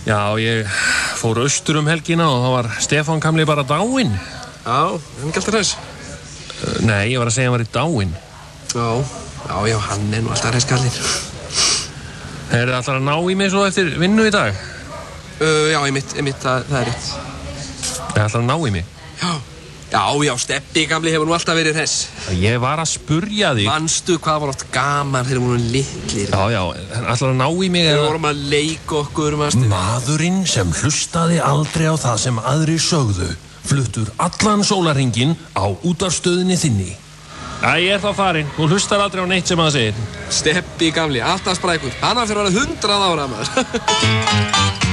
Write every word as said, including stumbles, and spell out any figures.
Já, ég fór austur um helgina og það var Stefán gamli bara dáinn. Já, hann ekki alltaf hress? Nei, ég var að segja hann var í dáinn. Já, já, já, hann er nú alltaf hress kallinn. Er það alltaf að ná í mig svo eftir vinnu í dag? Uh, já, einmitt, einmitt, það, það er rétt. Er það alltaf að ná í mig? Já, já, já, Steppi gamli hefur nú alltaf verið hress. Ég var að spurja þig. Manstu hvað var oft gaman þegar við vorum litlir? Já, já, alltaf að ná í mig. Þegar við vorum að leika okkur, manstu? Maðurinn sem hlustaði aldrei á það sem aðrir sögðu, fluttur allan sólarhringinn á útvarpsstöðinni þinni. Æ, ég er þá farinn. Þú hlustar aldrei á neitt sem það segir. Steppi gamli, alltaf sprækur. Hann var fyrir að vera hundrað ára, maður.